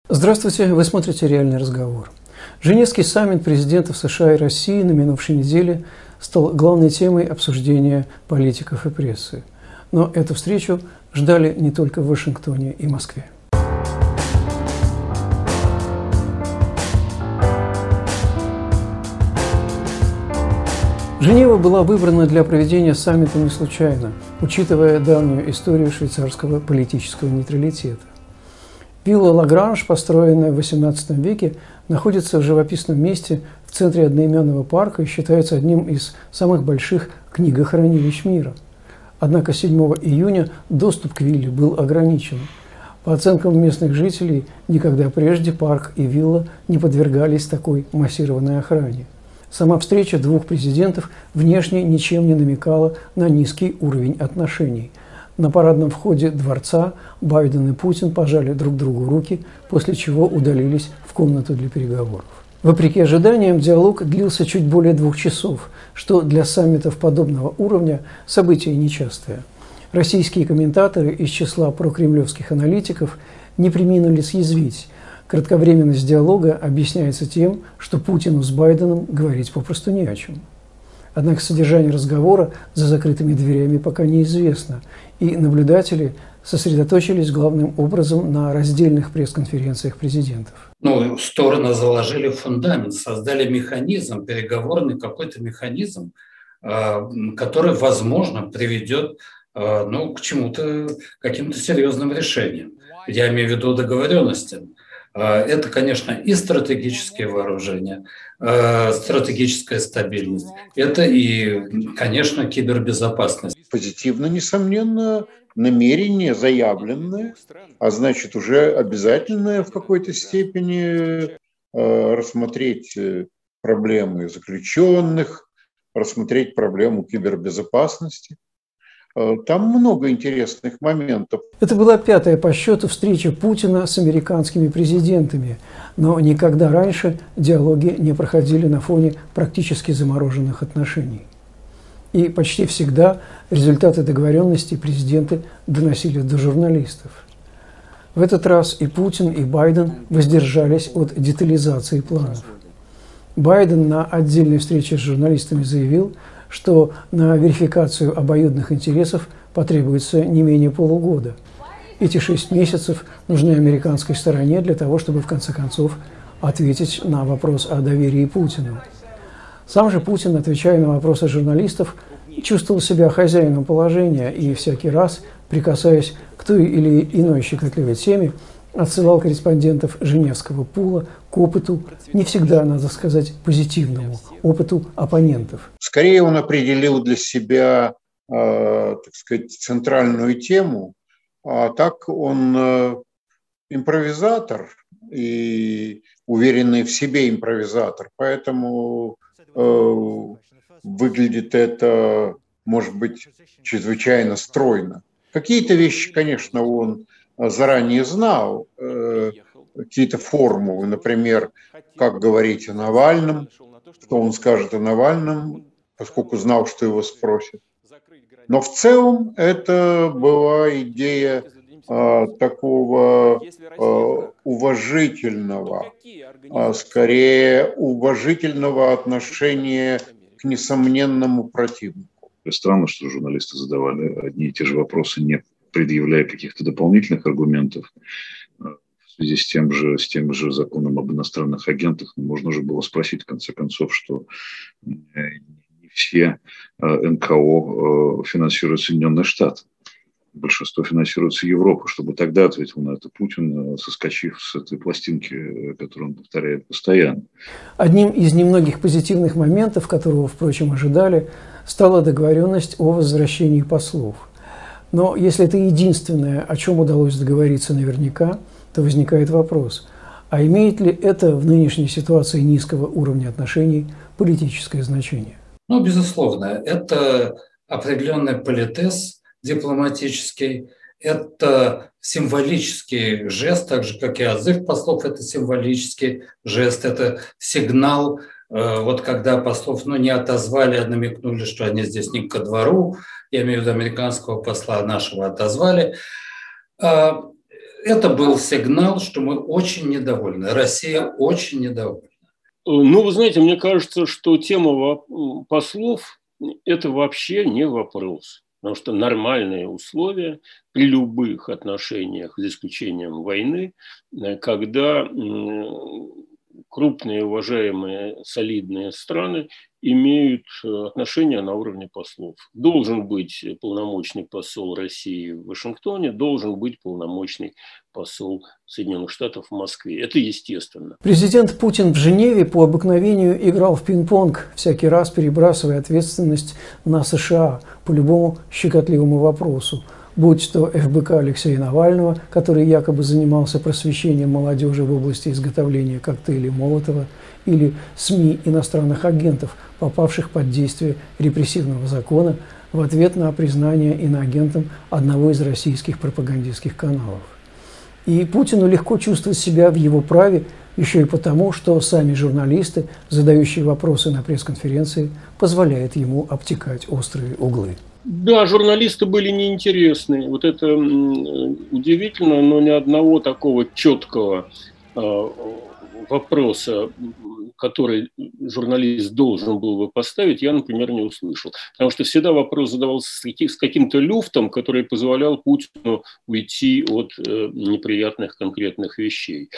Здравствуйте, вы смотрите «Реальный разговор». Женевский саммит президентов США и России на минувшей неделе стал главной темой обсуждения политиков и прессы. Но эту встречу ждали не только в Вашингтоне и Москве. Женева была выбрана для проведения саммита не случайно, учитывая давнюю историю швейцарского политического нейтралитета. Вилла Лагранж, построенная в XVIII веке, находится в живописном месте в центре одноименного парка и считается одним из самых больших книгохранилищ мира. Однако 7 июня доступ к вилле был ограничен. По оценкам местных жителей, никогда прежде парк и вилла не подвергались такой массированной охране. Сама встреча двух президентов внешне ничем не намекала на низкий уровень отношений. На парадном входе дворца Байден и Путин пожали друг другу руки, после чего удалились в комнату для переговоров. Вопреки ожиданиям, диалог длился чуть более 2 часов, что для саммитов подобного уровня событие нечастое. Российские комментаторы из числа прокремлевских аналитиков не преминули съязвить. Кратковременность диалога объясняется тем, что Путину с Байденом говорить попросту не о чем. Однако содержание разговора за закрытыми дверями пока неизвестно, и наблюдатели сосредоточились главным образом на раздельных пресс-конференциях президентов. Стороны заложили фундамент, создали механизм, переговорный какой-то механизм, который, возможно, приведет к чему-то, каким-то серьезным решениям. Я имею в виду договоренности. Это, конечно, и стратегические вооружения, стратегическая стабильность. Это и, конечно, кибербезопасность. Позитивно, несомненно, намерение заявленное, а значит, уже обязательное в какой-то степени рассмотреть проблемы заключенных, рассмотреть проблему кибербезопасности. Там много интересных моментов. Это была 5-я по счету встреча Путина с американскими президентами, но никогда раньше диалоги не проходили на фоне практически замороженных отношений. И почти всегда результаты договоренностей президенты доносили до журналистов. В этот раз и Путин, и Байден воздержались от детализации планов. Байден на отдельной встрече с журналистами заявил, что на верификацию обоюдных интересов потребуется не менее полугода. Эти 6 месяцев нужны американской стороне для того, чтобы в конце концов ответить на вопрос о доверии Путину. Сам же Путин, отвечая на вопросы журналистов, чувствовал себя хозяином положения и всякий раз, прикасаясь к той или иной щекотливой теме, отсылал корреспондентов Женевского пула к опыту, не всегда, надо сказать, позитивному, опыту оппонентов. Скорее он определил для себя, так сказать, центральную тему, а так он импровизатор и уверенный в себе импровизатор, поэтому выглядит это, может быть, чрезвычайно стройно. Какие-то вещи, конечно, он заранее знал, какие-то формулы, например, как говорить о Навальном, что он скажет о Навальном, поскольку знал, что его спросят. Но в целом это была идея такого уважительного, скорее уважительного отношения к несомненному противнику. Странно, что журналисты задавали одни и те же вопросы, не предъявляя каких-то дополнительных аргументов в связи с тем же законом об иностранных агентах. Можно же было спросить, в конце концов, что не все НКО финансируют Соединенные Штаты. Большинство финансируется Европа, чтобы тогда ответил на это Путин, соскочив с этой пластинки, которую он повторяет постоянно. Одним из немногих позитивных моментов, которого, впрочем, ожидали, стала договоренность о возвращении послов. Но если это единственное, о чем удалось договориться наверняка, то возникает вопрос, а имеет ли это в нынешней ситуации низкого уровня отношений политическое значение? Безусловно, это определенный политез дипломатический, это символический жест, так же, как и отзыв послов, это символический жест, это сигнал, когда послов не отозвали, а намекнули, что они здесь не ко двору, я имею в виду американского посла, нашего отозвали. это был сигнал, что мы очень недовольны. Россия очень недовольна. Ну, вы знаете, мне кажется, что тема послов – это вообще не вопрос. Потому что нормальные условия при любых отношениях, за исключением войны, когда крупные, уважаемые, солидные страны имеют отношения на уровне послов. Должен быть полномочный посол России в Вашингтоне, должен быть полномочный посол Соединенных Штатов в Москве. Это естественно. Президент Путин в Женеве по обыкновению играл в пинг-понг, всякий раз перебрасывая ответственность на США по любому щекотливому вопросу. Будь то ФБК Алексея Навального, который якобы занимался просвещением молодежи в области изготовления коктейлей Молотова, или СМИ иностранных агентов, попавших под действие репрессивного закона в ответ на признание иноагентом одного из российских пропагандистских каналов. И Путину легко чувствовать себя в его праве еще и потому, что сами журналисты, задающие вопросы на пресс-конференции, позволяют ему обтекать острые углы. Да, журналисты были неинтересны. Вот это удивительно, но ни одного такого четкого вопроса, который журналист должен был бы поставить, я, например, не услышал. Потому что всегда вопрос задавался с каким-то люфтом, который позволял Путину уйти от неприятных конкретных вещей.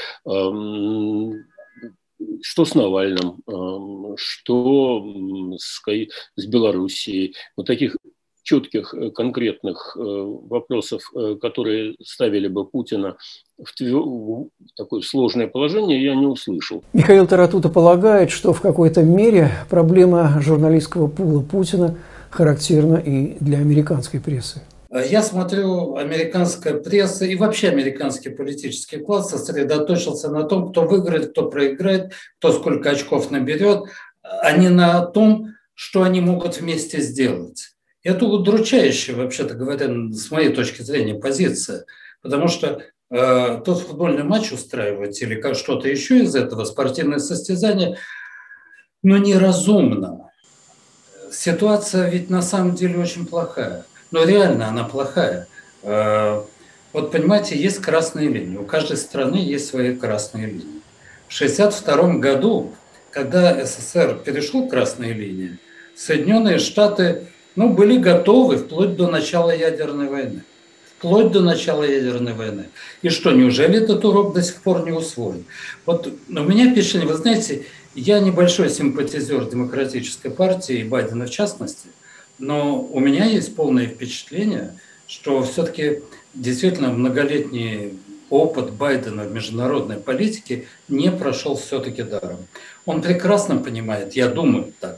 Что с Навальным, что с Белоруссией. Вот таких четких, конкретных вопросов, которые ставили бы Путина в такое сложное положение, я не услышал. Михаил Таратута полагает, что в какой-то мере проблема журналистского пула Путина характерна и для американской прессы. Я смотрю, американская пресса и вообще американский политический класс сосредоточился на том, кто выиграет, кто проиграет, кто сколько очков наберет, а не на том, что они могут вместе сделать. Это удручающая, вообще-то говоря, с моей точки зрения, позиция. Потому что тот футбольный матч устраивать или как что-то еще из этого, спортивное состязание, но неразумно. Ситуация ведь на самом деле очень плохая. Но реально она плохая. Вот понимаете, есть красные линии. У каждой страны есть свои красные линии. В 1962 году, когда СССР перешел к красной линии, Соединенные Штаты были готовы вплоть до начала ядерной войны. Вплоть до начала ядерной войны. И что, неужели этот урок до сих пор не усвоен? Вот у меня впечатление, вы знаете, я небольшой симпатизер демократической партии, и Байдена в частности, но у меня есть полное впечатление, что все-таки действительно многолетний опыт Байдена в международной политике не прошел все-таки даром. Он прекрасно понимает, я думаю так,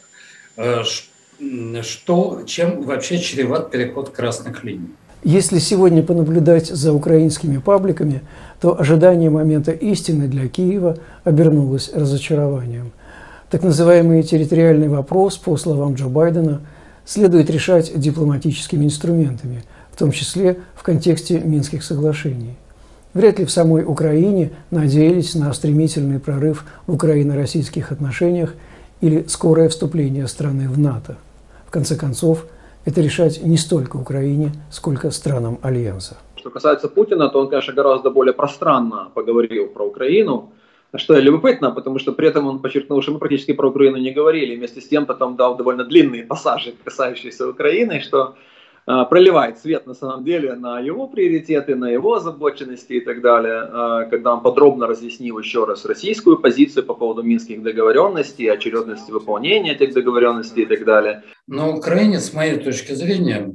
чем вообще чреват переход красных линий. Если сегодня понаблюдать за украинскими пабликами, то ожидание момента истины для Киева обернулось разочарованием. Так называемый территориальный вопрос, по словам Джо Байдена, следует решать дипломатическими инструментами, в том числе в контексте Минских соглашений. Вряд ли в самой Украине надеялись на стремительный прорыв в украино-российских отношениях или скорое вступление страны в НАТО. В конце концов, это решать не столько Украине, сколько странам Альянса. Что касается Путина, то он, конечно, гораздо более пространно поговорил про Украину, что любопытно, потому что при этом он подчеркнул, что мы практически про Украину не говорили, вместе с тем потом дал довольно длинные пассажи, касающиеся Украины, что проливает свет на самом деле на его приоритеты, на его озабоченности и так далее, когда он подробно разъяснил еще раз российскую позицию по поводу минских договоренностей, очередности выполнения этих договоренностей и так далее. На Украине, с моей точки зрения,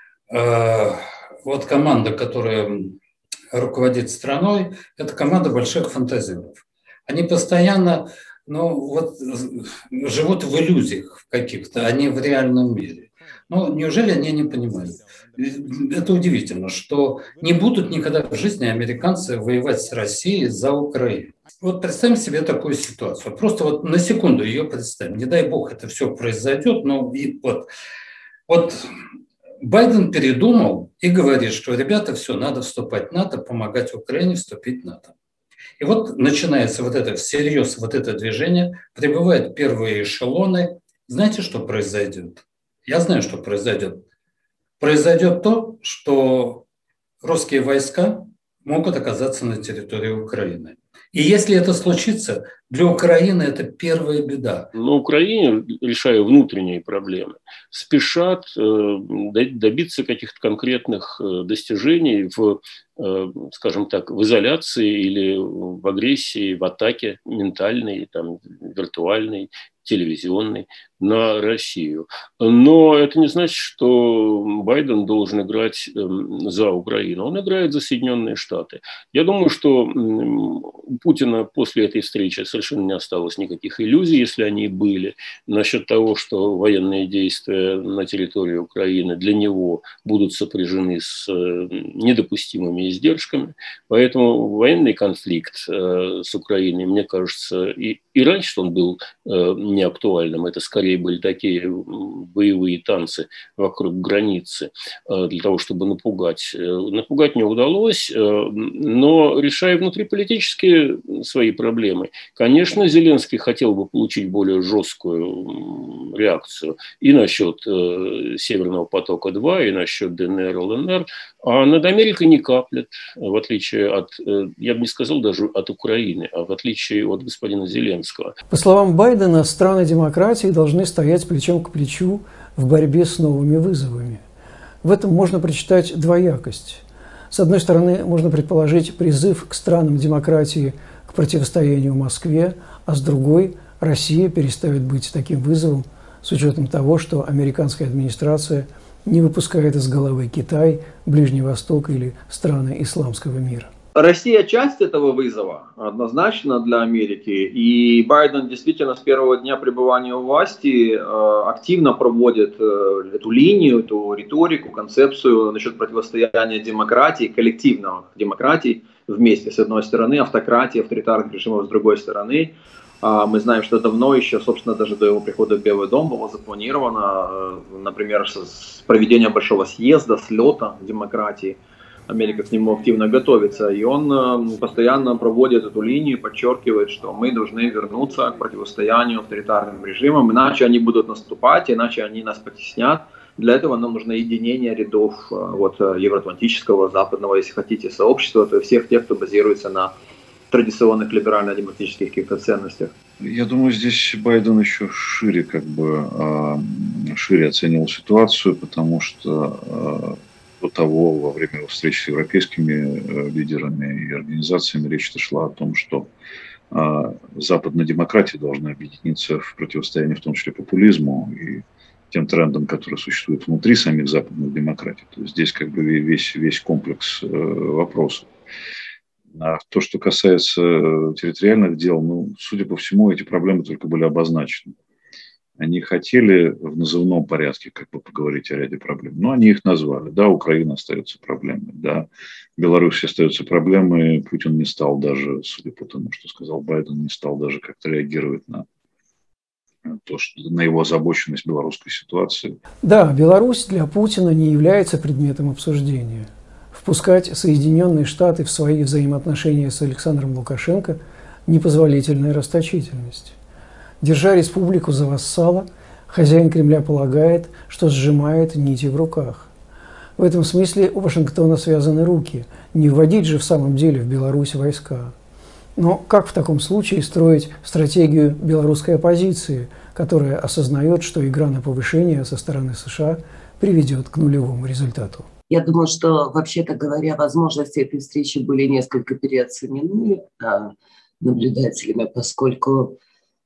вот команда, которая руководит страной, это команда больших фантазеров. Они постоянно живут в иллюзиях каких-то, а не в реальном мире. Неужели они не понимают? Это удивительно, что не будут никогда в жизни американцы воевать с Россией за Украину. Вот представим себе такую ситуацию. Просто вот на секунду ее представим. Не дай бог это все произойдет, но вот Байден передумал и говорит, что, ребята, все, надо вступать в НАТО, помогать Украине вступить в НАТО. И вот начинается всерьез это движение, прибывают первые эшелоны. Знаете, что произойдет? Я знаю, что произойдет. Произойдет то, что русские войска могут оказаться на территории Украины. И если это случится, для Украины это первая беда. На Украине, решая внутренние проблемы, спешат добиться каких-то конкретных достижений в, скажем так, в изоляции или в агрессии, в атаке ментальной, там, виртуальной, телевизионной на Россию. Но это не значит, что Байден должен играть за Украину. Он играет за Соединенные Штаты. Я думаю, что у Путина после этой встречи совершенно не осталось никаких иллюзий, если они и были, насчет того, что военные действия на территории Украины для него будут сопряжены с недопустимыми издержками. Поэтому военный конфликт с Украиной, мне кажется, и раньше он был неактуальным. Это скорее были такие боевые танцы вокруг границы для того, чтобы напугать. Напугать не удалось, но решая внутриполитические свои проблемы, конечно, Зеленский хотел бы получить более жесткую реакцию и насчет Северного потока-2, и насчет ДНР, ЛНР, а над Америкой не каплет, в отличие от, я бы не сказал даже от Украины, а в отличие от господина Зеленского. По словам Байдена, страны демократии должны стоять плечом к плечу в борьбе с новыми вызовами. В этом можно прочитать двоякость. С одной стороны, можно предположить призыв к странам демократии к противостоянию Москве, а с другой – Россия перестает быть таким вызовом с учетом того, что американская администрация не выпускает из головы Китай, Ближний Восток или страны исламского мира. Россия часть этого вызова однозначно для Америки, и Байден действительно с первого дня пребывания у власти активно проводит эту линию, эту риторику, концепцию насчет противостояния демократии, коллективных демократий вместе с одной стороны, автократии, авторитарных режимов с другой стороны. Мы знаем, что давно еще, собственно, даже до его прихода в Белый дом было запланировано, например, с проведения большого съезда, слета демократии. Америка к нему активно готовится, и он постоянно проводит эту линию, подчеркивает, что мы должны вернуться к противостоянию авторитарным режимам, иначе они будут наступать, иначе они нас потеснят. Для этого нам нужно единение рядов евроатлантического, западного, если хотите, сообщества, то есть всех тех, кто базируется на традиционных либерально-демократических каких-то ценностях. Я думаю, здесь Байден еще шире оценил ситуацию, потому что до того, во время встречи с европейскими лидерами и организациями, речь шла о том, что западные демократии должны объединиться в противостоянии, в том числе популизму и тем трендам, которые существуют внутри самих западных демократий. То есть здесь как бы весь комплекс вопросов. А то, что касается территориальных дел, судя по всему, эти проблемы только были обозначены. Они хотели в назывном порядке как бы поговорить о ряде проблем, но они их назвали. Да, Украина остается проблемой, да, Беларусь остается проблемой. Путин не стал даже, судя по тому, что сказал Байден, не стал даже как-то реагировать на его озабоченность белорусской ситуации. Да, Беларусь для Путина не является предметом обсуждения. Впускать Соединенные Штаты в свои взаимоотношения с Александром Лукашенко – непозволительная расточительность. Держа республику за вассала, хозяин Кремля полагает, что сжимает нити в руках. В этом смысле у Вашингтона связаны руки. Не вводить же в самом деле в Беларусь войска. Но как в таком случае строить стратегию белорусской оппозиции, которая осознает, что игра на повышение со стороны США приведет к нулевому результату? Я думаю, что, вообще-то говоря, возможности этой встречи были несколько переоценены наблюдателями, поскольку,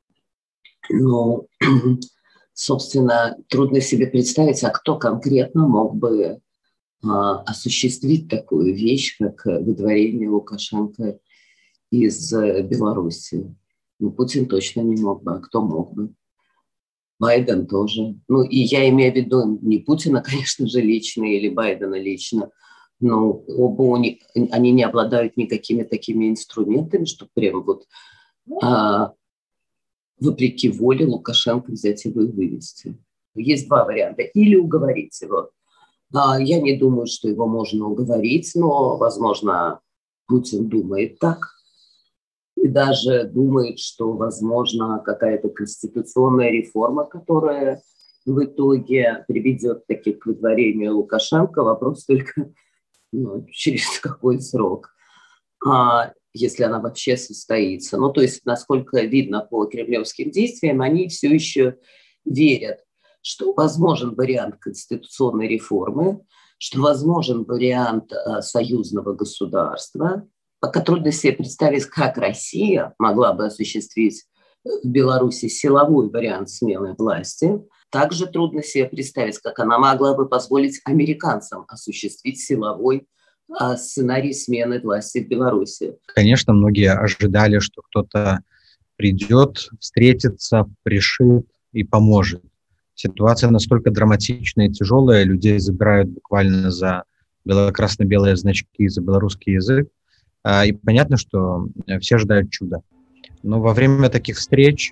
собственно, трудно себе представить, а кто конкретно мог бы осуществить такую вещь, как выдворение Лукашенко из Беларуси. Путин точно не мог бы, а кто мог бы? Байден тоже. И я имею в виду не Путина, конечно же, лично, или Байдена лично, но оба они не обладают никакими такими инструментами, чтобы прям вопреки воле Лукашенко взять его и вывести. Есть два варианта. Или уговорить его. Я не думаю, что его можно уговорить, но, возможно, Путин думает так. И даже думает, что, возможно, какая-то конституционная реформа, которая в итоге приведет таки к выдворению Лукашенко. Вопрос только через какой срок. если она вообще состоится. Ну, то есть, насколько видно по кремлевским действиям, они все еще верят, что возможен вариант конституционной реформы, что возможен вариант союзного государства. Пока трудно себе представить, как Россия могла бы осуществить в Беларуси силовой вариант смены власти. Также трудно себе представить, как она могла бы позволить американцам осуществить силовой сценарий смены власти в Беларуси. Конечно, многие ожидали, что кто-то придет, встретится, решит и поможет. Ситуация настолько драматичная и тяжелая, людей забирают буквально за красно-белые значки, за белорусский язык. И понятно, что все ожидают чуда. Но во время таких встреч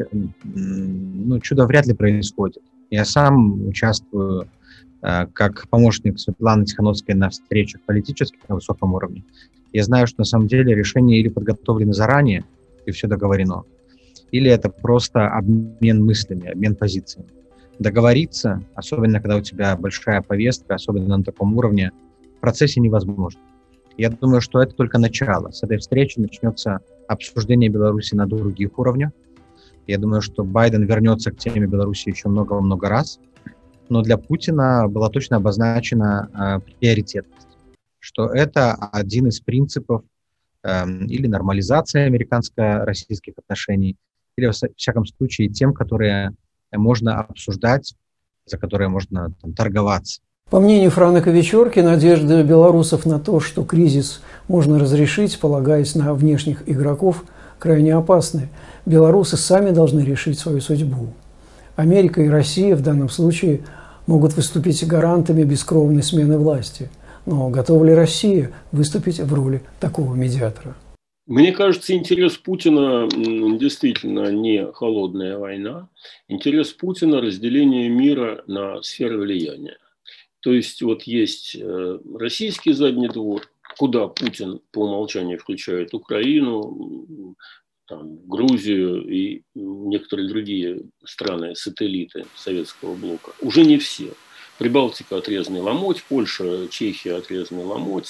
чудо вряд ли происходит. Я сам участвую как помощник Светланы Тихановской на встречах политических на высоком уровне. Я знаю, что на самом деле решения или подготовлены заранее, и все договорено, или это просто обмен мыслями, обмен позициями. Договориться, особенно когда у тебя большая повестка, особенно на таком уровне, в процессе невозможно. Я думаю, что это только начало. С этой встречи начнется обсуждение Беларуси на других уровнях. Я думаю, что Байден вернется к теме Беларуси еще много-много раз. Но для Путина была точно обозначена приоритетность, что это один из принципов или нормализации американско-российских отношений, или, во всяком случае, тем, которые можно обсуждать, за которые можно торговаться. По мнению Франека Вечерки, надежды белорусов на то, что кризис можно разрешить, полагаясь на внешних игроков, крайне опасны. Белорусы сами должны решить свою судьбу. Америка и Россия в данном случае могут выступить гарантами бескровной смены власти. Но готова ли Россия выступить в роли такого медиатора? Мне кажется, интерес Путина действительно не холодная война. Интерес Путина – разделение мира на сферы влияния. То есть вот есть российский задний двор, куда Путин по умолчанию включает Украину, Грузию и некоторые другие страны-сателлиты советского блока. Уже не все. Прибалтика – отрезанный ломоть, Польша, Чехия – отрезанный ломоть,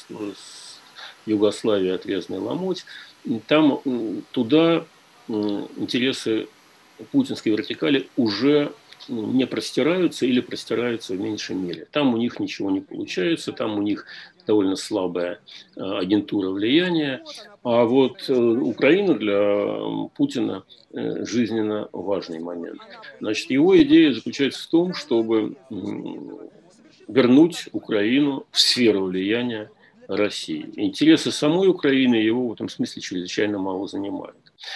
Югославия – отрезанный ломоть. Там туда интересы путинской вертикали уже не простираются или простираются в меньшей мере. Там у них ничего не получается, там у них довольно слабая агентура влияния. А вот Украина для Путина жизненно важный момент. Значит, его идея заключается в том, чтобы вернуть Украину в сферу влияния России. Интересы самой Украины его в этом смысле чрезвычайно мало занимают.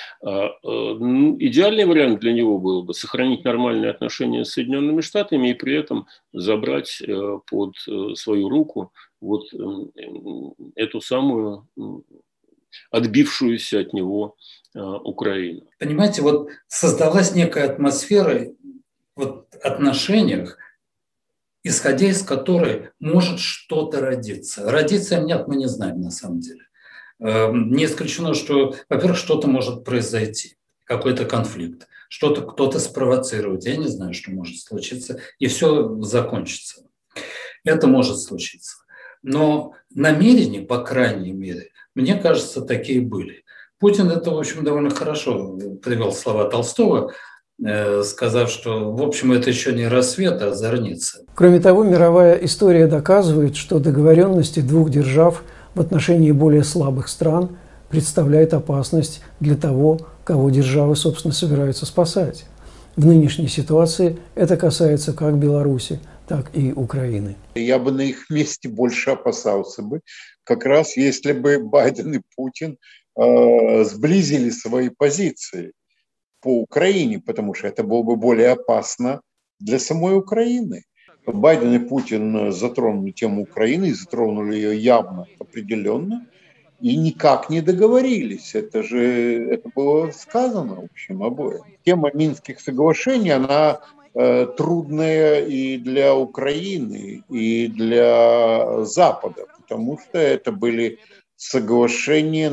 Идеальный вариант для него был бы сохранить нормальные отношения с Соединенными Штатами и при этом забрать под свою руку вот эту самую отбившуюся от него Украину. Понимаете, вот создалась некая атмосфера в отношениях, исходя из которой может что-то родиться. Родиться нет, мы не знаем на самом деле. Не исключено, что, во-первых, что-то может произойти, какой-то конфликт, что-то кто-то спровоцирует. Я не знаю, что может случиться, и все закончится. Это может случиться. Но намерения, по крайней мере, мне кажется, такие были. Путин это, в общем, довольно хорошо привел слова Толстого, сказав, что, в общем, это еще не рассвет, а зорница. Кроме того, мировая история доказывает, что договоренности двух держав в отношении более слабых стран представляет опасность для того, кого державы, собственно, собираются спасать. В нынешней ситуации это касается как Беларуси, так и Украины. Я бы на их месте больше опасался бы, как раз если бы Байден и Путин сблизили свои позиции по Украине, потому что это было бы более опасно для самой Украины. Байден и Путин затронули тему Украины, и затронули ее явно, определенно, и никак не договорились. Это было сказано, в общем, обоим. Тема Минских соглашений, она трудная и для Украины, и для Запада, потому что это были соглашения,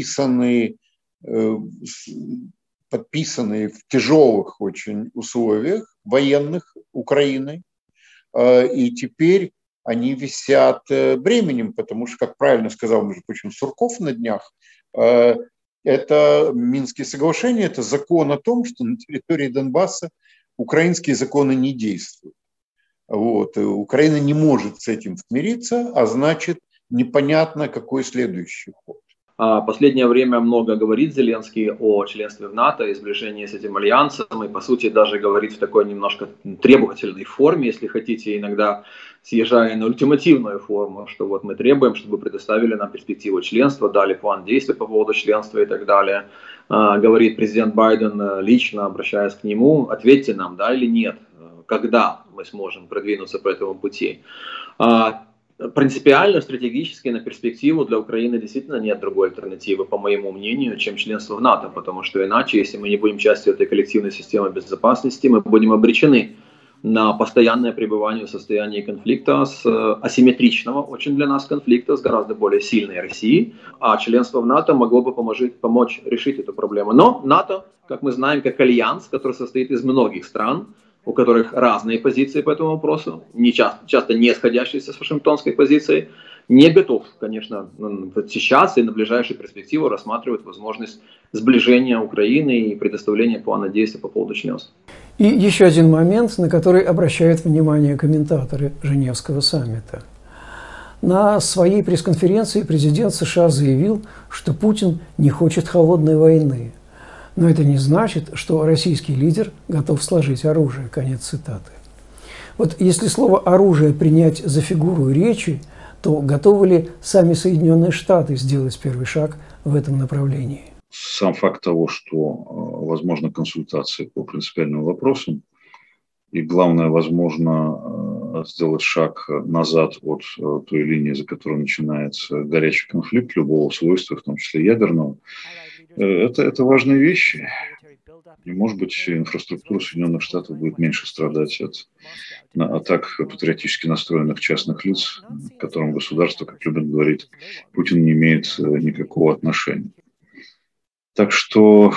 подписанные в тяжелых очень условиях военных Украины. И теперь они висят бременем, потому что, как правильно сказал, между прочим, Сурков на днях, это Минские соглашения, это закон о том, что на территории Донбасса украинские законы не действуют. Вот. Украина не может с этим смириться, а значит, непонятно, какой следующий ход. Последнее время много говорит Зеленский о членстве в НАТО и сближении с этим альянсом, и, по сути, даже говорит в такой немножко требовательной форме, если хотите, иногда съезжая на ультимативную форму, что вот мы требуем, чтобы предоставили нам перспективу членства, дали план действий по поводу членства и так далее. Говорит президент Байден лично, обращаясь к нему, ответьте нам, да или нет, когда мы сможем продвинуться по этому пути. Принципиально, стратегически на перспективу для Украины действительно нет другой альтернативы, по моему мнению, чем членство в НАТО, потому что иначе, если мы не будем частью этой коллективной системы безопасности, мы будем обречены на постоянное пребывание в состоянии конфликта, асимметричного очень для нас конфликта с гораздо более сильной Россией, а членство в НАТО могло бы помочь решить эту проблему. Но НАТО, как мы знаем, как альянс, который состоит из многих стран, у которых разные позиции по этому вопросу, часто не сходящиеся с вашингтонской позицией, не готов, конечно, сейчас и на ближайшую перспективу рассматривать возможность сближения Украины и предоставления плана действий по поводу членства. И еще один момент, на который обращают внимание комментаторы Женевского саммита. На своей пресс-конференции президент США заявил, что Путин не хочет холодной войны. Но это не значит, что российский лидер готов сложить оружие. Конец цитаты. Вот если слово «оружие» принять за фигуру речи, то готовы ли сами Соединенные Штаты сделать первый шаг в этом направлении? Сам факт того, что возможна консультация по принципиальным вопросам, и главное, возможно сделать шаг назад от той линии, за которой начинается горячий конфликт любого свойства, в том числе ядерного, это важные вещи. И, может быть, инфраструктура Соединенных Штатов будет меньше страдать от атак патриотически настроенных частных лиц, к которым государство, как любит говорить, Путин не имеет никакого отношения. Так что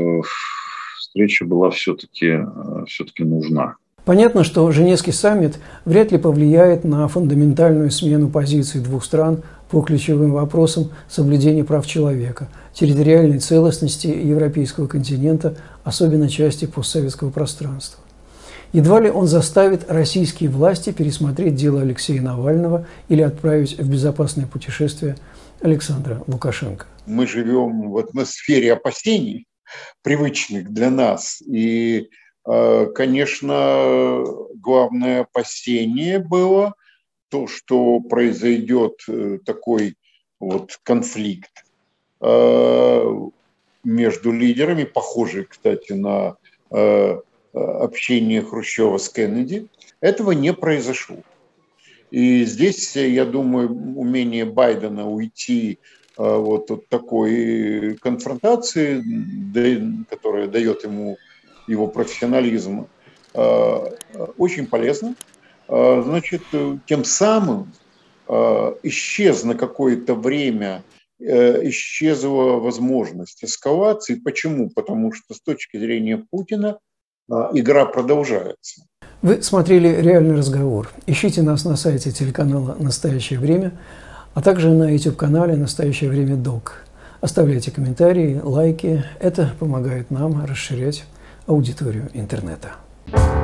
встреча была все-таки нужна. Понятно, что Женевский саммит вряд ли повлияет на фундаментальную смену позиций двух стран по ключевым вопросам соблюдения прав человека, территориальной целостности европейского континента, особенно части постсоветского пространства. Едва ли он заставит российские власти пересмотреть дело Алексея Навального или отправить в безопасное путешествие Александра Лукашенко. Мы живем в атмосфере опасений, привычных для нас, и конечно, главное опасение было то, что произойдет такой вот конфликт между лидерами, похожий, кстати, на общение Хрущева с Кеннеди. Этого не произошло. И здесь, я думаю, умение Байдена уйти вот от такой конфронтации, которая дает ему его профессионализм, очень полезно. Значит, тем самым исчез на какое-то время, исчезла возможность эскалации. Почему? Потому что с точки зрения Путина игра продолжается. Вы смотрели «Реальный разговор». Ищите нас на сайте телеканала «Настоящее время», а также на YouTube-канале «Настоящее время ДОК». Оставляйте комментарии, лайки. Это помогает нам расширять аудиторию интернета.